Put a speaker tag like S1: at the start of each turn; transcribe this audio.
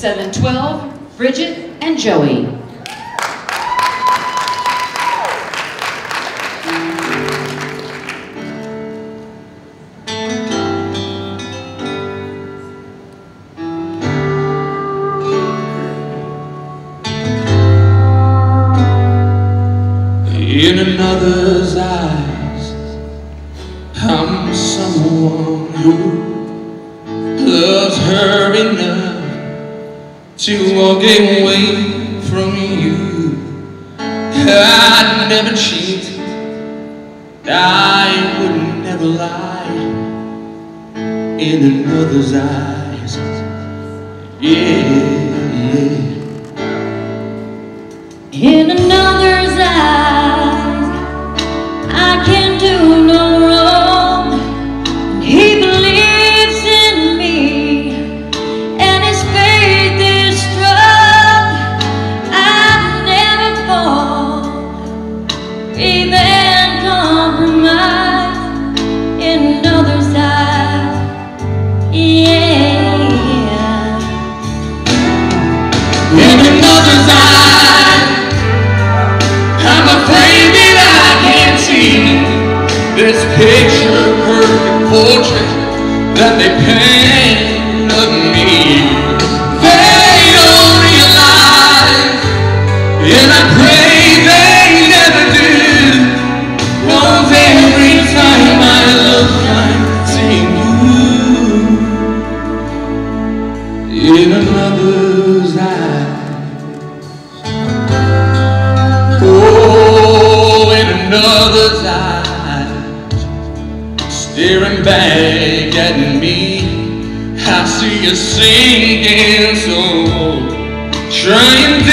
S1: 712, Bridget and Joey.
S2: In another's eyes, I'm someone who loves her enough to walk away from you. I'd never cheat, I would never lie. In another's eyes, yeah.
S3: In another's eyes, I can do no wrong. He believes in me, and his faith is strong. I never fall, even compromise. In another's eyes, yeah.
S2: In another's eyes, I'm afraid that I can't see this picture-perfect portrait that they paint of me. They don't realize, and I pray they never do, 'cause every time I look, I'm seeing you in another's eyes. Another's eyes, staring back at me. I see a sinking soul, trying